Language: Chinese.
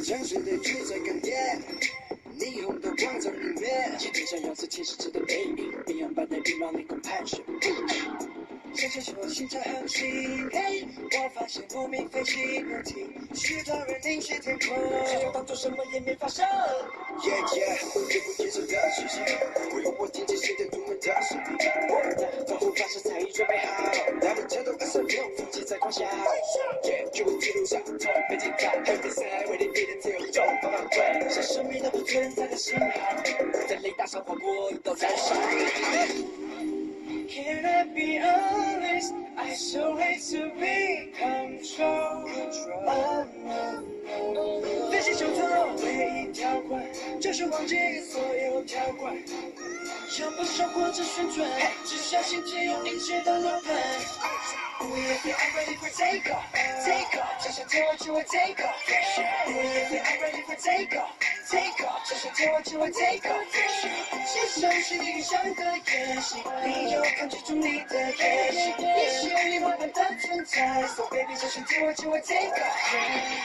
城市的主宰感电，霓虹的光在里面，天天想要次天使值的背影，阴阳般的羽毛，凌空盘旋。想起说心潮航行，嘿，我发现不明飞行物体，许多人凝视天空，只要当作什么也没发生。Yeah yeah，这不接受的事情，我用我天真写的独门的视频，防护发射才已准备好，他们战斗236，风气在狂笑。Yeah， 就我一路上，从北京到黑比赛，为了你的自由就放放对，像生命都不存在的信号，在雷达上划过一道燃烧。Can I be honest? I so hate to be control. Oh no no. 飞行手册唯一条款，就是忘记所有条款。想不想或者旋转，只相信只有一直的轮盘。I'm ready for take off, take off， 这想天我就会 take off。I'm ready for take off, take off， 这想天我就会 take off。接受是理想的演习，理由抗拒住你的野心，你是有灵魂般的存在，So baby， 这想天我就会 take off。